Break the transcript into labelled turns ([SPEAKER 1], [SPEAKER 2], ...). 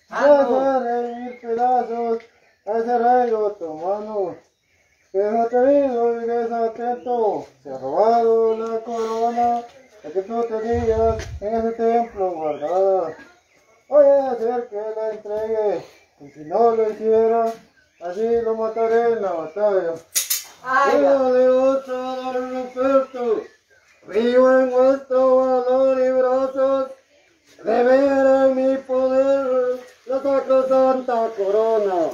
[SPEAKER 1] Vas a reír pedazos a ese rey otomano. Desatenido y desatento, se ha robado la corona de que tú tenías en ese templo guardada. Voy a hacer que la entregue, y si no lo hiciera, así lo mataré en la batalla. Yo le otro dar un oferto, vivo en vuestro valor y brazos, de ver en mi poder la sacrosanta corona.